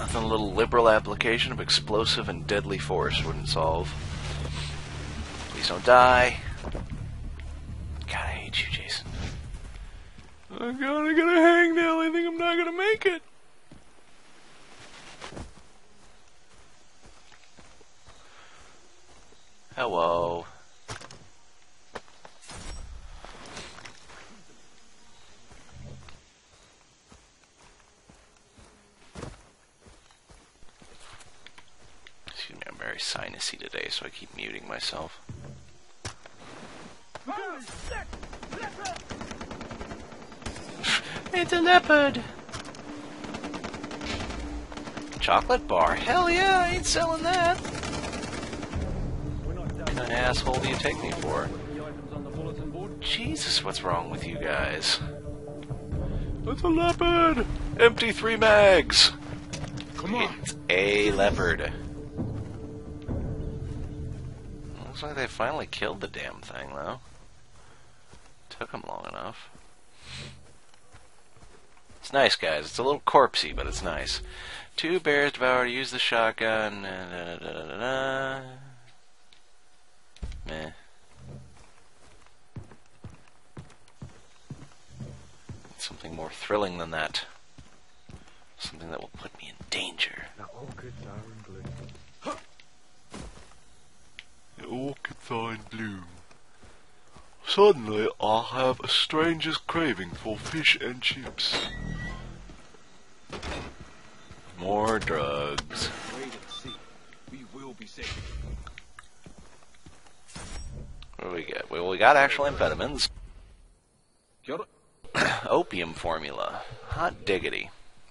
Nothing a little liberal application of explosive and deadly force wouldn't solve. Please don't die. God, I hate you, Jason. I'm gonna get a hangnail. I think I'm not gonna make it. Hello. Excuse me, I'm very sinusy today, so I keep muting myself. It's a leopard! Chocolate bar? Hell yeah, I ain't selling that! What kind of asshole do you take me for? Jesus, what's wrong with you guys? It's a leopard! Empty 3 mags! Come on! It's a leopard. Looks like they finally killed the damn thing, though. Took them long enough. It's nice, guys. It's a little corpsey, but it's nice. 2 bears devour to use the shotgun. Meh. Something more thrilling than that. Something that will put me in danger. Now orchids are in bloom. The orchids are in bloom. Suddenly, I have a strangest craving for fish and chips. More drugs. Wait and see. We will be safe. What do we get? Well, we got actual amphetamines. Opium formula. Hot diggity.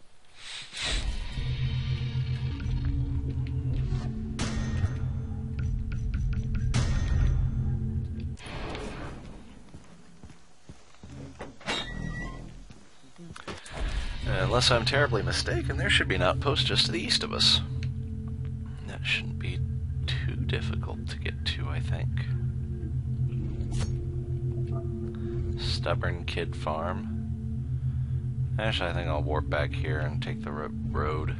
Unless I'm terribly mistaken, there should be an outpost just to the east of us. That shouldn't be too difficult to get to, I think. Stubborn Kid Farm. Actually, I think I'll warp back here and take the road.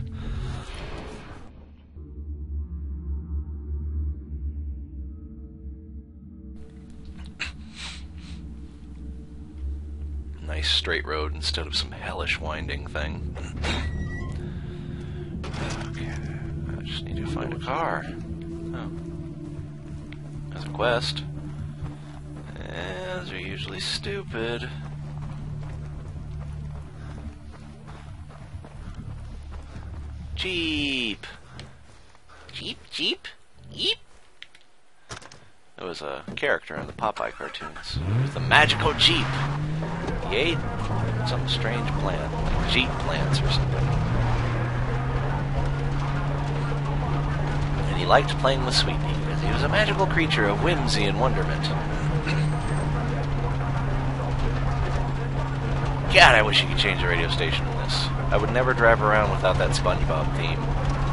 Nice straight road instead of some hellish winding thing. Okay, I just need to find a car. Oh. There's a quest. Those are usually stupid. Jeep! Jeep, Jeep, Jeep! There was a character in the Popeye cartoons. It was the magical Jeep! He ate some strange plant, like Jeep plants or something. And he liked playing with Sweetie, because he was a magical creature of whimsy and wonderment. God, I wish you could change the radio station in this. I would never drive around without that SpongeBob theme.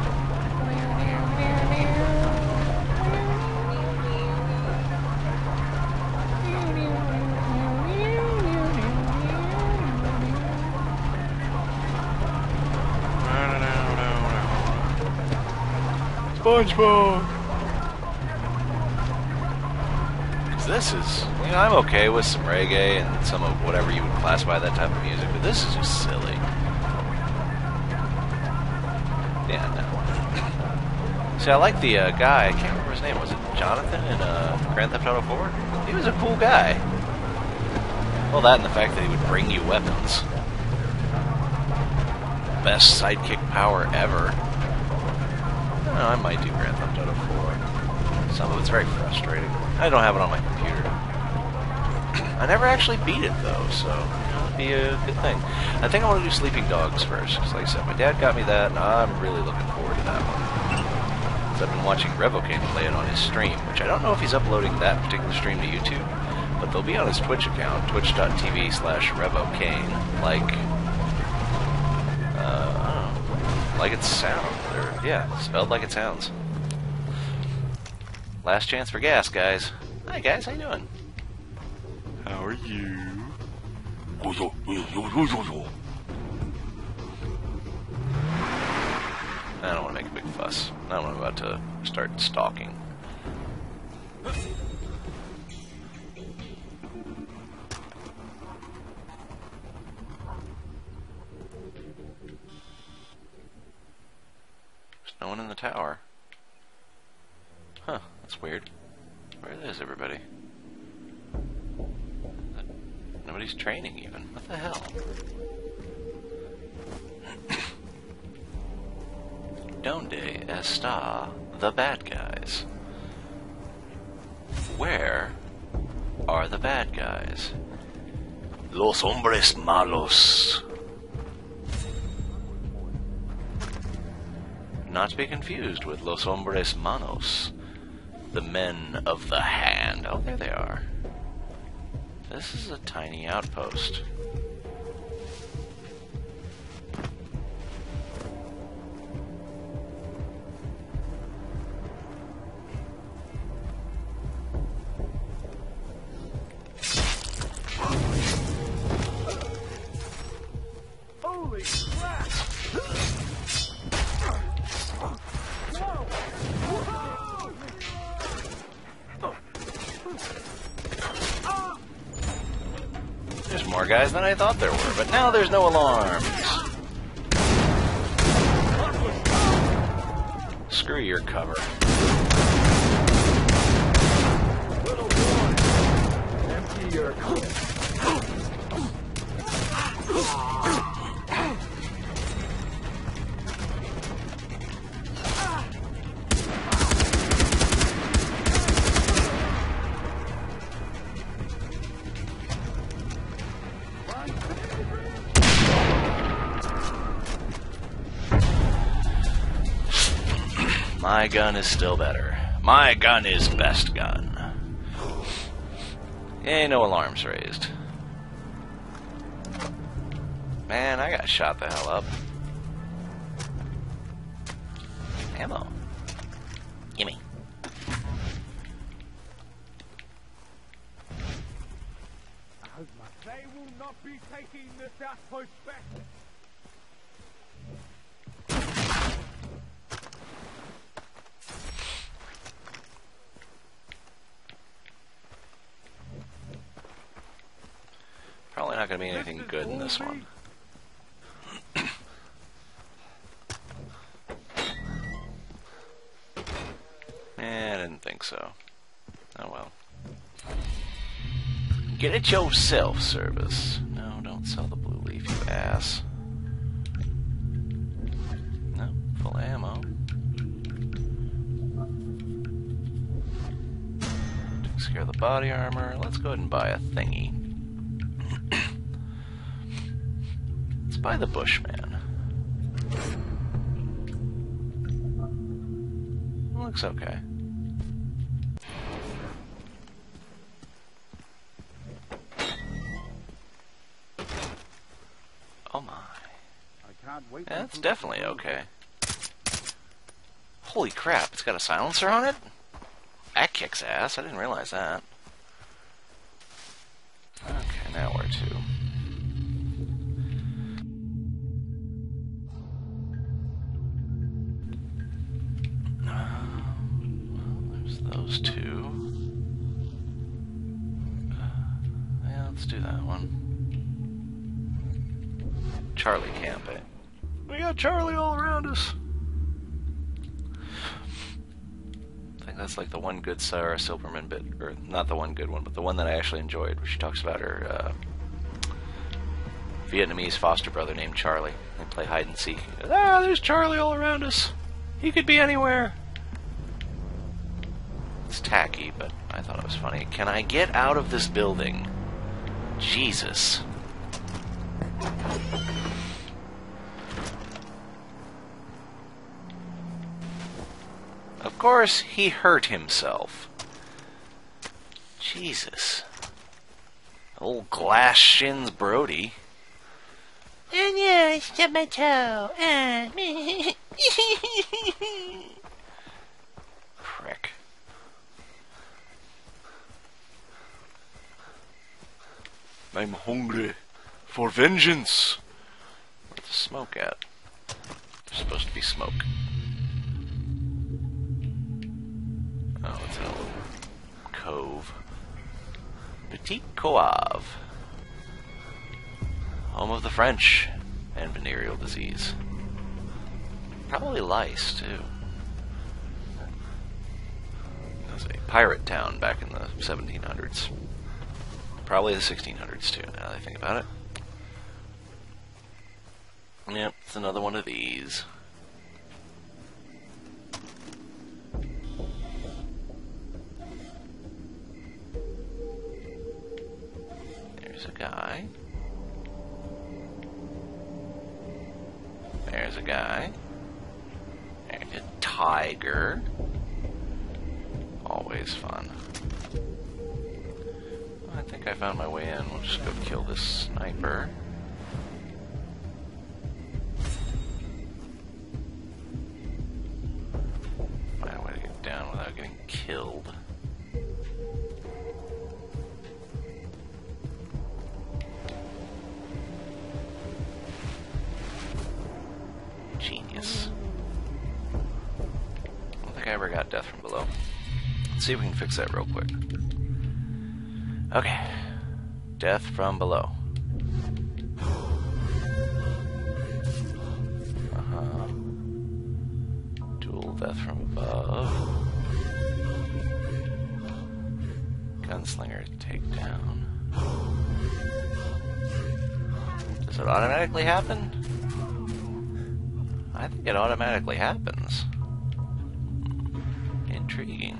SpongeBob! This is, you know, I'm okay with some reggae and some of whatever you would classify that type of music, but this is just silly. Yeah, no. See, I like the guy, I can't remember his name, was it Jonathan in Grand Theft Auto 4? He was a cool guy. Well, that and the fact that he would bring you weapons. Best sidekick power ever. I might do Grand Theft Auto 4. Some of it's very frustrating. I don't have it on my computer. I never actually beat it, though, so it'll be a good thing. I think I want to do Sleeping Dogs first, because like I said, my dad got me that, and I'm really looking forward to that one. Because I've been watching Revocane play it on his stream, which I don't know if he's uploading that particular stream to YouTube, but they'll be on his Twitch account, twitch.tv/Revocane, like, I don't know, like it sounds, or, yeah, spelled like it sounds. Last chance for gas, guys. Hi, guys. How you doing? How are you? Now I'm about to start stalking. There's no one in the tower. Huh, that's weird. Where is everybody? Nobody's training even. What the hell? Donde está the bad guys? Where are the bad guys? Los hombres malos. Not to be confused with Los hombres manos, the men of the hand. Oh, there they are. This is a tiny outpost. Holy crap! There's more guys than I thought there were, but now there's no alarms. Screw your cover. Little boy, empty your My gun is still better. My gun is best gun. Ain't no alarms raised. Man, I got shot the hell up. Ammo. Gimme. They will not be taking this outpost back. Probably not going to be anything good in this one. I didn't think so. Oh well. Get it yourself, service. No, don't sell the blue leaf, you ass. No, full ammo. Takes care of the body armor. Let's go ahead and buy a thingy. Let's buy the Bushman. Looks okay. Oh my. I can't wait. Yeah, that's definitely okay. Holy crap, it's got a silencer on it? That kicks ass, I didn't realize that. Okay, now where to? Well, there's those two. Yeah, let's do that one. Charlie camp, eh? We got Charlie all around us. I think that's like the one good Sarah Silverman bit, or not the one good one, but the one that I actually enjoyed, where she talks about her Vietnamese foster brother named Charlie. They play hide and seek. He goes, ah, there's Charlie all around us. He could be anywhere. It's tacky, but I thought it was funny. Can I get out of this building? Jesus. Of course, he hurt himself. Jesus. Old glass shins Brody. And yeah, I stubbed my toe. Prick. I'm hungry for vengeance. Where's the smoke at? There's supposed to be smoke. Petit Coave. Home of the French and venereal disease. Probably lice, too. It was a pirate town back in the 1700s. Probably the 1600s, too, now that I think about it. Yep, it's another one of these. There's a guy. There's a guy. There's a tiger. Always fun. I think I found my way in. We'll just go kill this sniper. Find a way to get down without getting killed. Genius. I don't think I ever got death from below. Let's see if we can fix that real quick. Okay. Death from below. Dual death from above. Gunslinger takedown. Does it automatically happen? I think it automatically happens. Intriguing.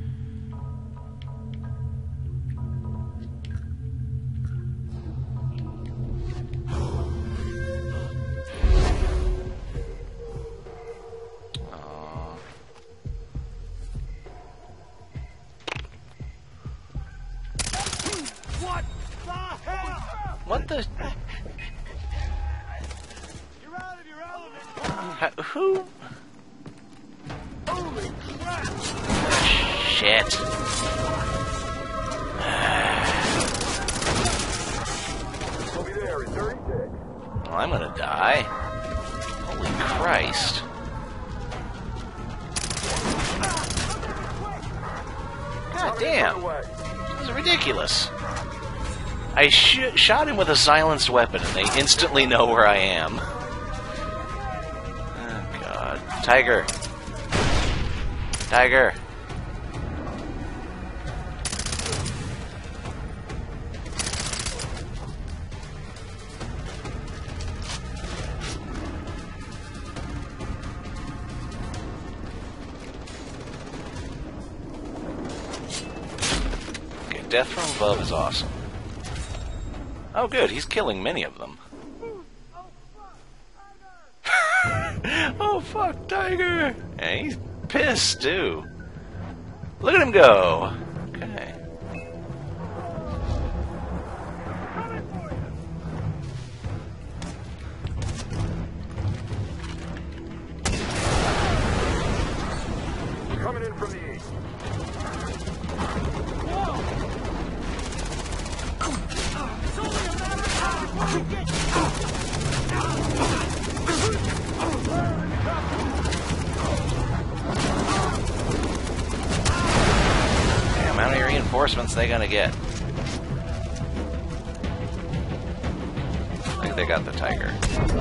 What the hell? What the? You're out of your element. Who? Holy crap! Shit. We'll be there in 30 seconds. Well, I'm gonna die. Holy Christ. God damn. This is ridiculous. I shot him with a silenced weapon and they instantly know where I am. Oh, God. Tiger. Tiger. Okay, death from above is awesome. Oh, good. He's killing many of them. Oh, fuck, Tiger! And he's pissed, too. Look at him go! Okay. Coming in from the east. Damn, how many reinforcements they gonna get? I think they got the Tiger.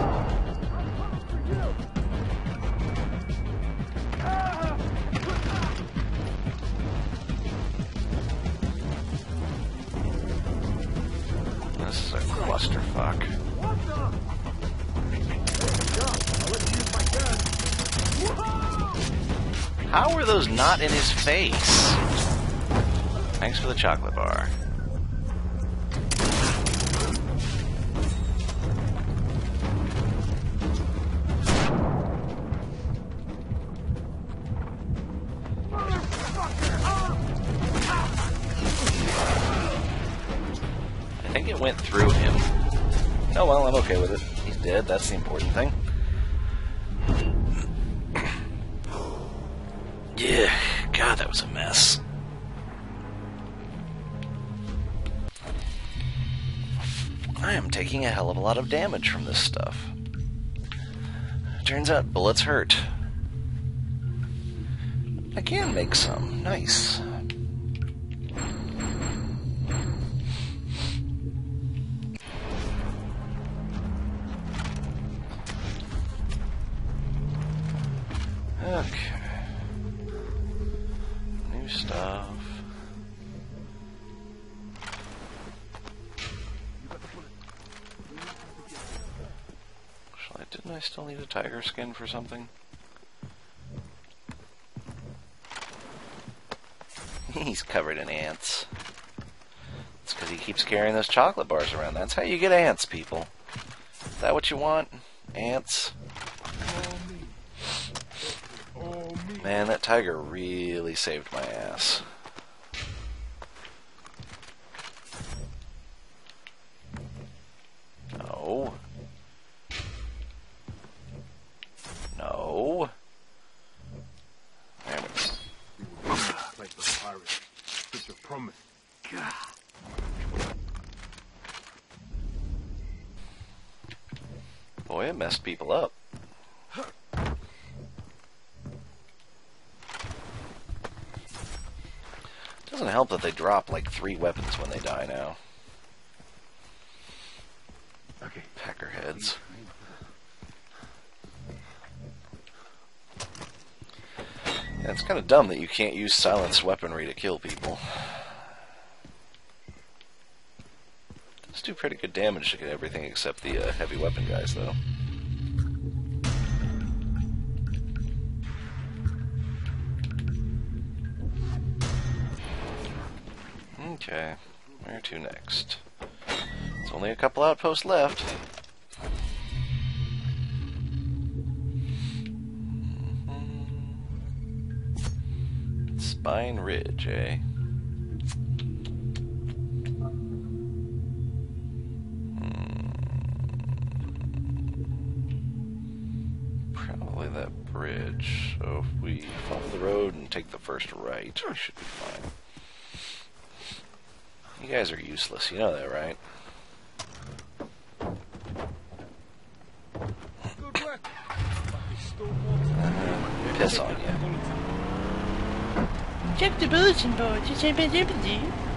This is a clusterfuck. How are those not in his face? Thanks for the chocolate bar. I think it went through him. Oh well, I'm okay with it. He's dead, that's the important thing. Yeah, God, that was a mess. I am taking a hell of a lot of damage from this stuff. Turns out bullets hurt. I can make some. Nice. Okay. New stuff. Actually, didn't I still need a tiger skin for something? He's covered in ants. It's because he keeps carrying those chocolate bars around. That's how you get ants, people. Is that what you want? Ants? Man, that tiger really saved my ass. No. No. There we go. Like the pirates. Such a promise. Boy, it messed people up. Doesn't help that they drop like 3 weapons when they die now. Okay. Peckerheads. Yeah, it's kind of dumb that you can't use silenced weaponry to kill people. Does do pretty good damage to everything except the heavy weapon guys, though. Okay, where to next? There's only a couple outposts left. Spine Ridge, eh? Probably that bridge. So if we follow the road and take the first right, we should be fine. You guys are useless, you know that, right? Piss on you. Check the bulletin board. It's a bit empty.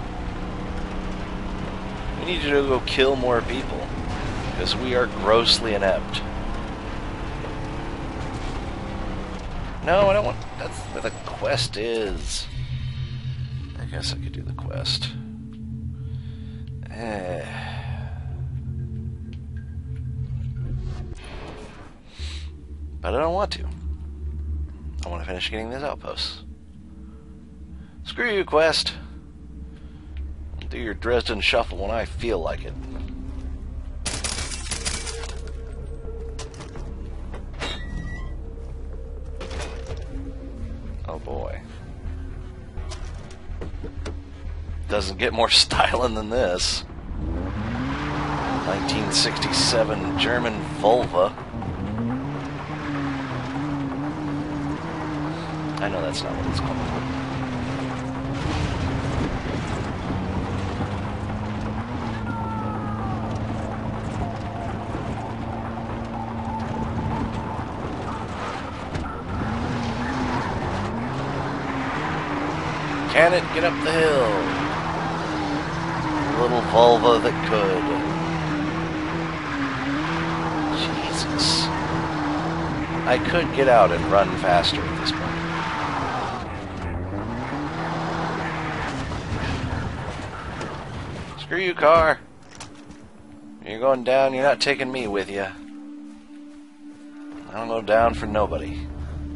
We need you to go kill more people, because we are grossly inept. No, I don't want... That's where the quest is. I guess I could do the quest. But I don't want to. I want to finish getting these outposts. Screw you, quest. I'll do your Dresden Shuffle when I feel like it. Oh boy. Doesn't get more styling than this. 1967 German Volva. I know that's not what it's called. Can it get up the hill? Little Volva that could. Jesus. I could get out and run faster at this point. Screw you, car. You're going down, you're not taking me with you. I don't go down for nobody.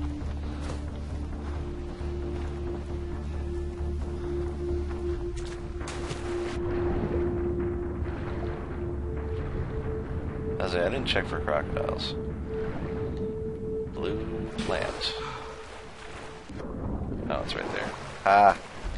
I didn't check for crocodiles. Blue plant. Oh, it's right there. Ah.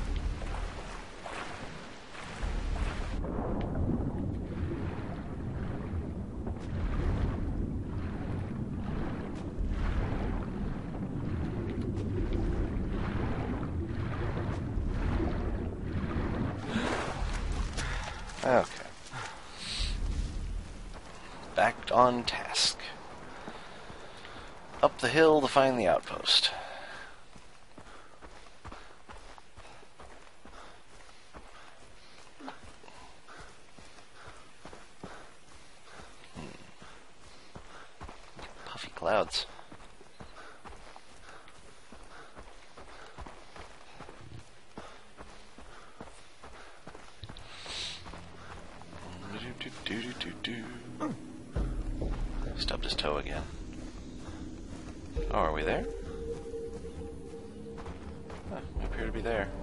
Okay. Back on task. Up the hill to find the outpost. Puffy clouds. Stubbed his toe again. Oh, are we there? Oh, we appear to be there.